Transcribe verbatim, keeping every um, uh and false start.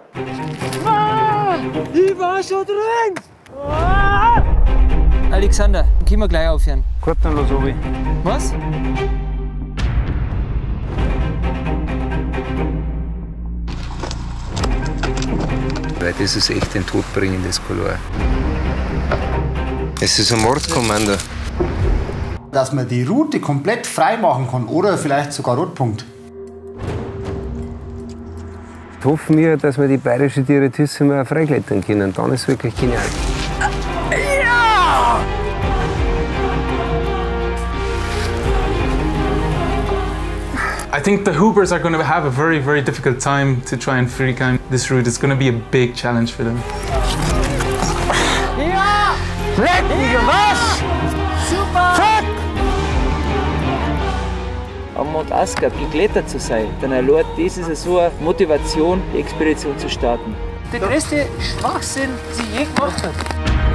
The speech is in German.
Ah, ich war schon drin! Ah. Alexander, können wir gleich aufhören? Gut, dann los, Obi. Was? Weil das ist echt ein todbringendes Color. Es ist ein Mordkommando. Dass man die Route komplett frei machen kann oder vielleicht sogar Rotpunkt. Ich hoffe mir, dass wir die bayerische Direttissima freiklettern können. Dann ist es wirklich genial. Ja! I think the Hoopers are going to have a very, very difficult time to try and free climb this route. It's going to be a big challenge for them. Ja! Leck mich, was? Super! Fuck! Am Mount Asker geklettert zu sein, dann allein das ist so eine Motivation, die Expedition zu starten. Der größte Schwachsinn, den sie je gemacht hat.